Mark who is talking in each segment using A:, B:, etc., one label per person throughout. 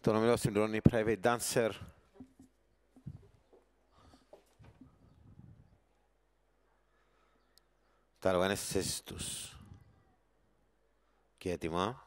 A: Τον όμιλο συμπληρώνει Private Dancer. Τα άλογα είναι στις θέσεις τους. Και έτοιμα.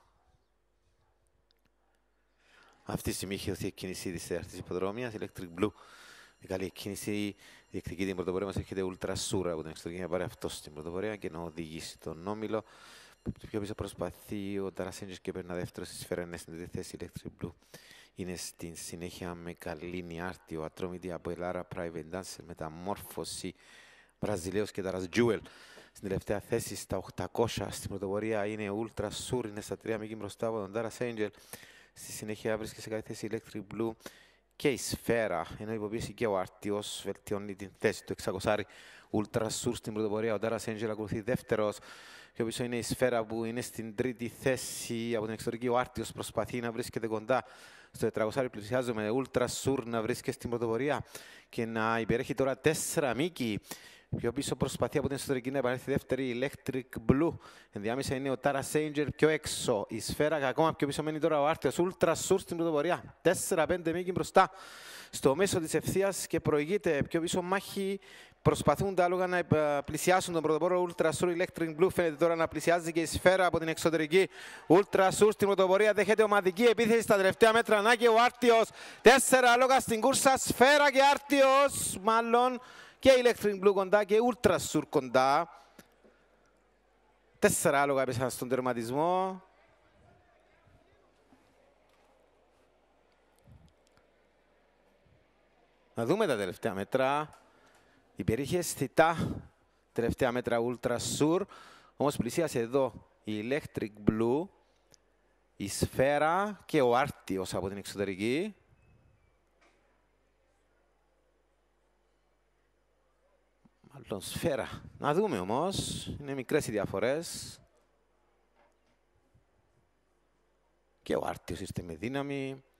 A: Αυτή τη στιγμή έχει δοθεί εκκίνηση της τέταρτης υποδρόμιας. Electric Blue. Η καλή εκκίνηση διεκδικεί την πρωτοπορία μας. Έρχεται Ultra Sur από την εξωτερική για να πάρει αυτό στην πρωτοπορία και να οδηγήσει τον όμιλο. Πιο πίσω προσπαθεί ο Ταρασέντζης και παίρνει δεύτερο στη σφαίρα. Είναι στην τρίτη θέση. Electric Blue είναι στην συνέχεια με Καλίνη Άρτιο. Ατρόμητη από Ελάρα Private Dancer. Μεταμόρφωση Βραζιλέος και Ταρας Jewel. Στην τελευταία θέση στα 800 στην πρωτοπορία είναι Ultra Sur. Είναι στα 3 μήκη μπροστά από τον Ταρας Angel. Στη συνέχεια βρίσκεται σε καλή θέση Electric Blue και η σφαίρα. Ενώ υποπίεση και ο Άρτιος βελτιώνει την θέση του 600. Ultra Sur στην πρωτοπορία. Ο Ταρας Angel ακολουθεί δεύτερος. Πιο πίσω είναι η σφαίρα που είναι στην τρίτη θέση από την εξωτερική. Ο Άρτιος προσπαθεί να βρίσκεται κοντά στο 400. Πλησιάζουμε Ultra Sur να βρίσκεται στην πρωτοπορία και να υπερέχει τώρα 4 μήκη. Πιο πίσω προσπαθεί από την εσωτερική να επανέλθει δεύτερη Electric Blue. Ενδιάμεσα είναι ο Taras Angel πιο έξω. Η σφαίρα και ακόμα πιο πίσω μένει τώρα ο Άρτιος. Ultra Sur στην πρωτοπορία. 4-5 μήκη μπροστά στο μέσο της ευθείας και προηγείται. Πιο πίσω μάχη. Προσπαθούν τα άλογα να πλησιάσουν τον πρωτοπόρο. Ultra Sur Electric Blue φαίνεται τώρα να πλησιάζει και η σφαίρα από την εξωτερική. Ultra Sur στην πρωτοπορία δέχεται ομαδική επίθεση στα τελευταία μέτρα. Να και ο Άρτιος. 4 άλογα στην κούρσα. Σφαίρα και Άρτιος. Μάλλον. Και Electric Blue κοντά και Ultra Sur κοντά. 4 άλογα έπεσαν στον τερματισμό. Να δούμε τα τελευταία μέτρα. Υπερήχε αισθητά τελευταία μέτρα Ultra Sur. Όμως πλησίασε εδώ η Electric Blue, η σφαίρα και ο Άρτιος από την εξωτερική. Μάλλον σφαίρα. Να δούμε όμως. Είναι μικρές οι διαφορές. Και ο Άρτιος ήρθε με δύναμη.